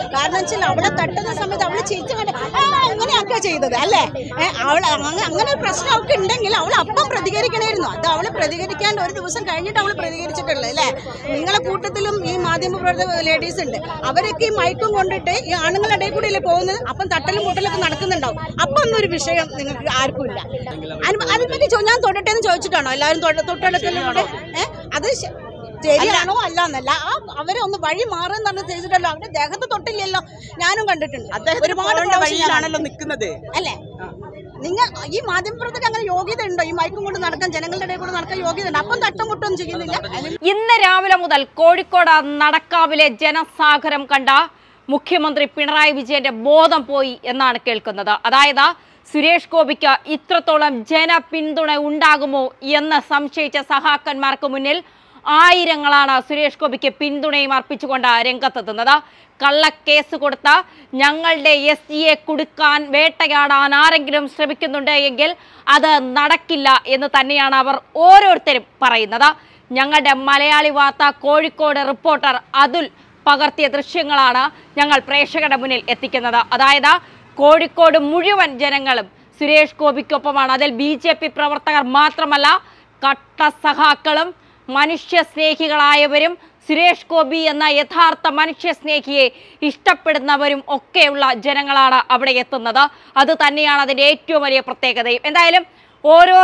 കാരണം വെച്ചാൽ അവളെ തട്ടുന്ന സമയത്ത് അവള് ചിരിച്ചു കണ്ട് അങ്ങനെയൊക്കെ ചെയ്തത് അല്ലേ. അവള് അങ്ങനെ ഒരു പ്രശ്നം അവൾക്ക് ഉണ്ടെങ്കിൽ അവൾ അപ്പം പ്രതികരിക്കണമായിരുന്നു. അത് അവള് പ്രതികരിക്കാൻ ഒരു ദിവസം കഴിഞ്ഞിട്ട് അവള് പ്രതികരിച്ചിട്ടുള്ളത് അല്ലേ. നിങ്ങളെ കൂട്ടത്തിലും ഈ മാധ്യമപ്രവർത്തക ലേഡീസ് ഉണ്ട്, അവരൊക്കെ ഈ മയക്കും കൊണ്ടിട്ട് ഈ ആണുങ്ങളുടെ ഇടയിൽ കൂടിയല്ലേ പോകുന്നത്. അപ്പം തട്ടലും മുട്ടലൊക്കെ നടക്കുന്നുണ്ടാവും. അപ്പം ഒന്നൊരു വിഷയം നിങ്ങൾക്ക് ആർക്കും ഇല്ല. അതിനെപ്പറ്റി ഞാൻ തൊടട്ടെ എന്ന് ചോദിച്ചിട്ടാണോ എല്ലാവരും തൊട്ടടുത്തതിലൂടെ? അത് ശരിയാണോ അല്ല എന്നല്ല, അവരെ ഒന്ന് വഴി മാറുന്ന പറഞ്ഞ് ചെയ്തിട്ടല്ലോ. അവരുടെ ദേഹത്ത് തൊട്ടില്ലല്ലോ, ഞാനും കണ്ടിട്ടുണ്ട്. ഒരുപാട് വഴിയിലാണല്ലോ നിൽക്കുന്നത് അല്ലേ. നിങ്ങൾ ഈ മാധ്യമപ്രവർത്തകർക്ക് അങ്ങനെ യോഗ്യത ഉണ്ടോ? ഈ മയക്കും കൊണ്ട് നടക്കാൻ, ജനങ്ങളുടെ ഇടയിൽ കൂടെ നടക്കാൻ യോഗ്യത ഉണ്ട്? അപ്പം തട്ടും മുട്ടൊന്നും ചെയ്യുന്നില്ല. ഇന്ന് രാവിലെ മുതൽ കോഴിക്കോട് നടക്കാവിലെ ജനസാഗരം കണ്ട മുഖ്യമന്ത്രി പിണറായി വിജയന്റെ ബോധം പോയി എന്നാണ് കേൾക്കുന്നത്. അതായത് സുരേഷ് ഗോപിക്ക് ഇത്രത്തോളം ജനപിന്തുണ ഉണ്ടാകുമോ എന്ന് സംശയിച്ച സഹാക്കന്മാർക്ക് മുന്നിൽ ആയിരങ്ങളാണ് സുരേഷ് ഗോപിക്ക് പിന്തുണയും അർപ്പിച്ചുകൊണ്ട് രംഗത്തെത്തുന്നത്. കള്ളക്കേസ് കൊടുത്ത ഞങ്ങളുടെ SGയെ കുടുക്കാൻ, വേട്ടയാടാൻ ആരെങ്കിലും ശ്രമിക്കുന്നുണ്ട് എങ്കിൽ അത് നടക്കില്ല എന്ന് തന്നെയാണ് അവർ ഓരോരുത്തരും പറയുന്നത്. ഞങ്ങളുടെ മലയാളി വാർത്ത കോഴിക്കോട് റിപ്പോർട്ടർ അതുൽ പകർത്തിയ ദൃശ്യങ്ങളാണ് ഞങ്ങൾ പ്രേക്ഷകരുടെ മുന്നിൽ എത്തിക്കുന്നത്. അതായത് കോഴിക്കോട് മുഴുവൻ ജനങ്ങളും സുരേഷ് ഗോപിക്കൊപ്പമാണ്. അതിൽ BJP പ്രവർത്തകർ മാത്രമല്ല, കട്ട സഖാക്കളും മനുഷ്യസ്നേഹികളായവരും സുരേഷ് ഗോപി എന്ന യഥാർത്ഥ മനുഷ്യസ്നേഹിയെ ഇഷ്ടപ്പെടുന്നവരും ഒക്കെയുള്ള ജനങ്ങളാണ് അവിടെ എത്തുന്നത്. അത് തന്നെയാണ് അതിൻ്റെ ഏറ്റവും വലിയ പ്രത്യേകതയും. എന്തായാലും ഓരോ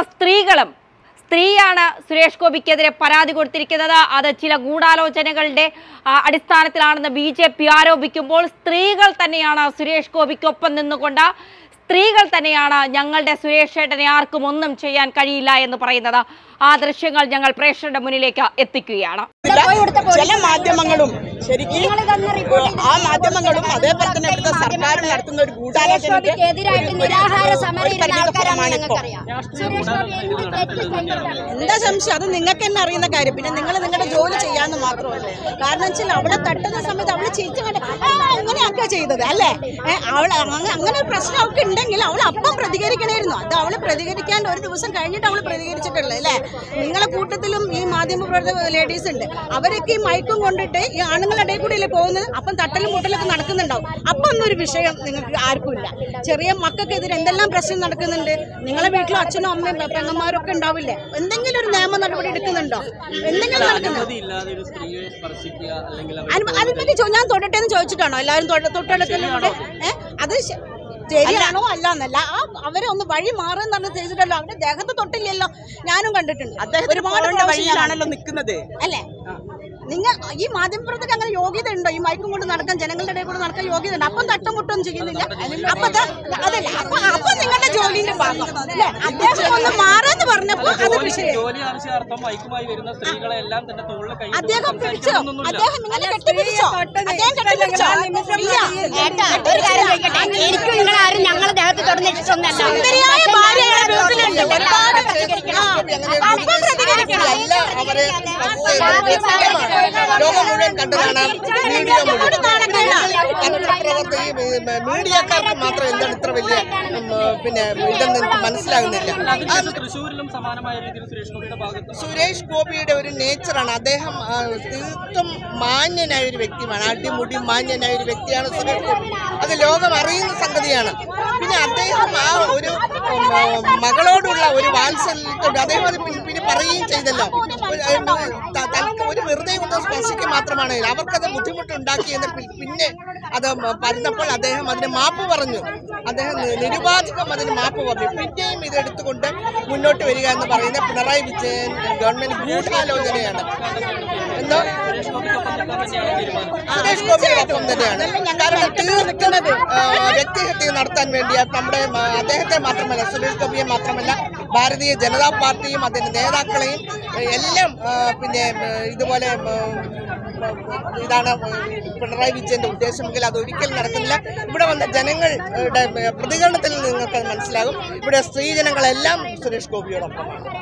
സ്ത്രീയാണ് സുരേഷ് ഗോപിക്കെതിരെ പരാതി കൊടുത്തിരിക്കുന്നത്. അത് ചില ഗൂഢാലോചനകളുടെ അടിസ്ഥാനത്തിലാണെന്ന് BJP ആരോപിക്കുമ്പോൾ സ്ത്രീകൾ തന്നെയാണ് സുരേഷ് ഗോപിക്കൊപ്പം നിന്നുകൊണ്ട്, സ്ത്രീകൾ തന്നെയാണ് ഞങ്ങളുടെ സുരേഷ് ഏട്ടനെ ആർക്കും ഒന്നും ചെയ്യാൻ കഴിയില്ല എന്ന് പറയുന്നത്. ആ ദൃശ്യങ്ങൾ ഞങ്ങൾ പ്രേക്ഷകരുടെ മുന്നിലേക്ക് എത്തിക്കുകയാണ്. ചില മാധ്യമങ്ങളും ശരിക്കും ആ മാധ്യമങ്ങളും അതേപോലെ തന്നെ ഇവിടുത്തെ സർക്കാരും നടത്തുന്ന ഒരു ഗൂഢാലോചനയ്ക്ക് എന്താ സംശയം? അത് നിങ്ങൾക്ക് തന്നെ അറിയുന്ന കാര്യം. പിന്നെ നിങ്ങൾ നിങ്ങളുടെ ജോലി ചെയ്യാന്ന് മാത്രമല്ലേ. കാരണം വെച്ചാൽ അവളെ തട്ടുന്ന സമയത്ത് അവള് ചിരിച്ചു കണ്ട് അങ്ങനെയൊക്കെ ചെയ്തത് അല്ലേ. അവള് അങ്ങനെ ഒരു പ്രശ്നം അവൾക്ക് ഉണ്ടെങ്കിൽ അവൾ അപ്പം പ്രതികരിക്കണമായിരുന്നു. അത് അവള് പ്രതികരിക്കാൻ ഒരു ദിവസം കഴിഞ്ഞിട്ട് അവള് പ്രതികരിച്ചിട്ടുള്ളത് അല്ലേ. നിങ്ങളെ കൂട്ടത്തിലും ഈ മാധ്യമപ്രവർത്തക ലേഡീസ് ഉണ്ട്, അവരൊക്കെ ഈ മയക്കും കൊണ്ടിട്ട് ഈ ആണുങ്ങളുടെ ഇടയിൽ കൂടിയല്ലേ പോകുന്നത്. അപ്പം തട്ടലും മുട്ടലൊക്കെ നടക്കുന്നുണ്ടാവും. അപ്പം ഒന്നൊരു വിഷയം നിങ്ങൾക്ക് ആർക്കും ഇല്ല. ചെറിയ മക്കൾക്കെതിരെ എന്തെല്ലാം പ്രശ്നം നടക്കുന്നുണ്ട്. നിങ്ങളെ വീട്ടിലും അച്ഛനും അമ്മയും പെങ്ങന്മാരും ഒക്കെ ഉണ്ടാവില്ലേ? എന്തെങ്കിലും ഒരു നിയമ നടപടി എടുക്കുന്നുണ്ടോ? എന്തെങ്കിലും നടക്കുന്നുണ്ടോ? അതിനെപ്പറ്റി ഞാൻ തൊടട്ടെ എന്ന് ചോദിച്ചിട്ടാണോ എല്ലാവരും തൊട്ടടുത്തതിലൂടെ? അത് ശരിയാണോ അല്ല എന്നല്ല, അവരെ ഒന്ന് വഴി മാറുന്ന പറഞ്ഞ് ചെയ്തിട്ടല്ലോ. അവരുടെ ദേഹത്ത് തൊട്ടില്ലല്ലോ, ഞാനും കണ്ടിട്ടുണ്ട്. ഒരുപാട് വഴിയിലാണല്ലോ നിൽക്കുന്നത് അല്ലേ. നിങ്ങൾ ഈ മാധ്യമപ്രവർത്തകർക്ക് അങ്ങനെ യോഗ്യത ഉണ്ടോ? ഈ മയക്കും കൊണ്ട് നടക്കാൻ, ജനങ്ങളുടെ ഇടയിൽ കൂടെ നടക്കാൻ യോഗ്യത ഉണ്ട്? അപ്പം തട്ടും മുട്ടൊന്നും ചെയ്യുന്നില്ല. അപ്പൊ അതല്ല, അപ്പൊ നിങ്ങളുടെ ജോലിന്റെ ഭാഗം അല്ലേ. അദ്ദേഹം ഒന്ന് മാറാന്ന് പറഞ്ഞപ്പോ അത് വിഷയം. അദ്ദേഹം പിടിച്ചോ? അദ്ദേഹം നിങ്ങളെ കെട്ടിപ്പിടിച്ചോ? അദ്ദേഹം കെട്ടിപ്പിടിച്ചോ? ഞങ്ങളെ ദേഹത്ത് തുറന്നിട്ടൊന്നല്ല. സുന്ദരിയായ ഭാര്യയുടെ വീട്ടിലുണ്ട്. ഒരുപാട് ലോകം മുഴുവൻ കണ്ടതാണ്. മീഡിയക്കാർക്ക് മാത്രം എന്താണ് ഇത്ര വലിയ ഇതെന്ന് എനിക്ക് മനസ്സിലാകുന്നില്ല. സുരേഷ് ഗോപിയുടെ ഒരു നേച്ചറാണ്. അദ്ദേഹം തീർത്തും മാന്യനായ ഒരു വ്യക്തിയാണ്. അടിമുടി മാന്യനായ ഒരു വ്യക്തിയാണ് സുരേഷ് ഗോപി. അത് ലോകം അറിയുന്ന സംഗതിയാണ്. പിന്നെ അദ്ദേഹം ആ ഒരു മകളോടുള്ള ഒരു വാത്സല്യത്തോട് അദ്ദേഹം അത് പിന്നെ പറയുകയും ചെയ്തല്ലോ. ഒരു വെറുതെ കൊണ്ട് സ്പർശിക്കുക മാത്രമാണ്. അവർക്കത് ബുദ്ധിമുട്ടുണ്ടാക്കിയെന്ന് പിന്നെ അത് പറഞ്ഞപ്പോൾ അദ്ദേഹം അതിന് മാപ്പ് പറഞ്ഞു. അദ്ദേഹം നിരുപാധികം അതിന് മാപ്പ് പറഞ്ഞു. പിന്നെയും ഇതെടുത്തുകൊണ്ട് മുന്നോട്ട് വരിക എന്ന് പറയുന്ന പിണറായി വിജയൻ ഗവൺമെന്റ് ഗൂഢാലോചനയാണ്. എന്തോ സുരേഷ് ഗോപിയോടൊപ്പം തന്നെയാണ്. കാരണം തീർത്തും വ്യക്തിഹത്യ നടത്താൻ വേണ്ടി നമ്മുടെ അദ്ദേഹത്തെ മാത്രമല്ല, സുരേഷ് ഗോപിയെ മാത്രമല്ല, ഭാരതീയ ജനതാ പാർട്ടിയും അതിന്റെ നേതാക്കളെയും എല്ലാം പിന്നെ ഇതുപോലെ ഇതാണ് പിണറായി വിജയന്റെ ഉദ്ദേശമെങ്കിൽ അത് ഒരിക്കലും നടക്കുന്നില്ല. ഇവിടെ വന്ന ജനങ്ങളുടെ പ്രതികരണത്തിൽ നിങ്ങൾക്ക് മനസ്സിലാകും. ഇവിടെ സ്ത്രീജനങ്ങളെല്ലാം സുരേഷ് ഗോപിയോടൊപ്പമാണ്.